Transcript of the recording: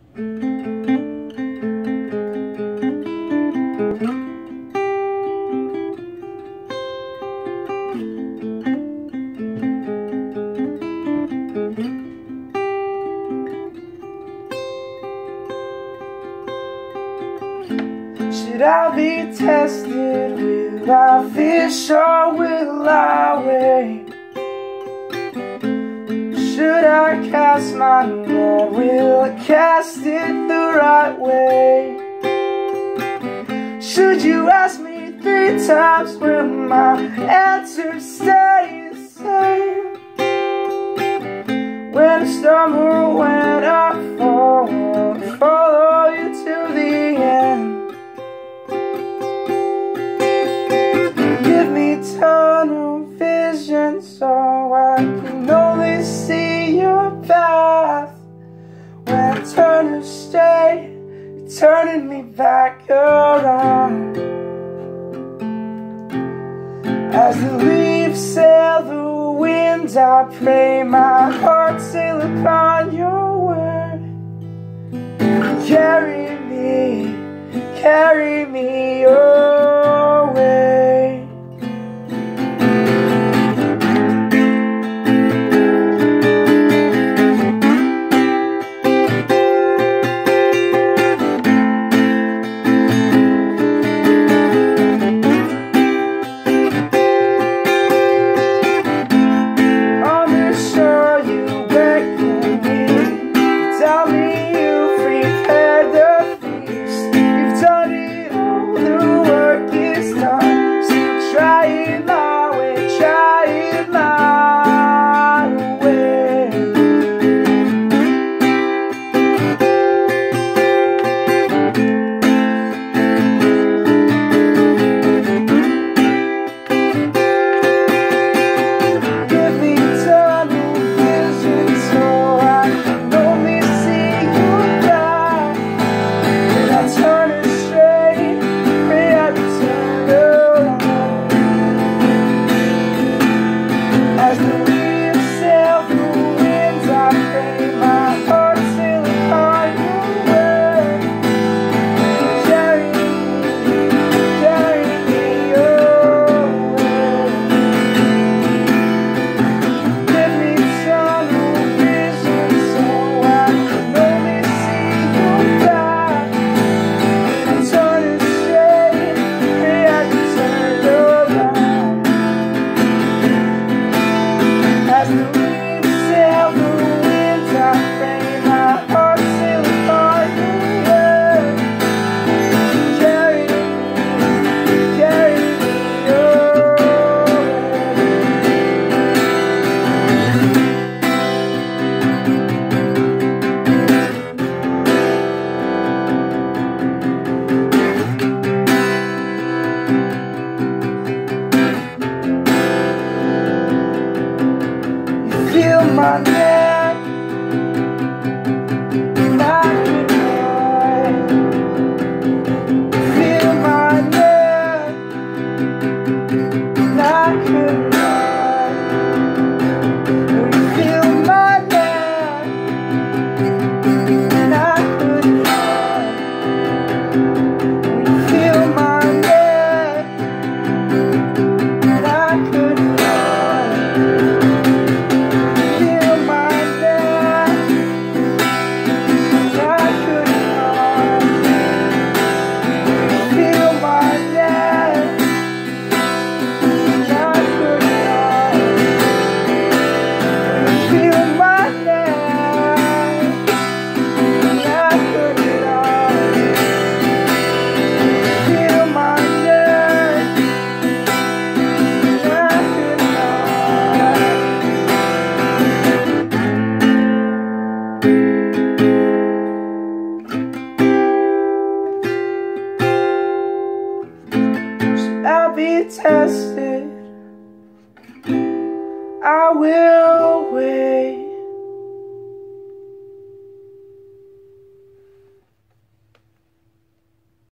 Should I be tested? Will I fish or will I wait? Should I cast my net? Will I cast it the right way? Should you ask me 3 times, will my answer stay the same? When I stumble, when I fall, will I follow you to the end? Give me tunnel vision so I can only see your path. When I turn astray, you're turning me back around. As the leaves sail the wind, I pray my heart sail upon your word. Carry me your way. My neck, and I could run. Feel my neck, and I could run. Feel my neck, and I could run. Feel my neck, and I could run. I'll be tested. I will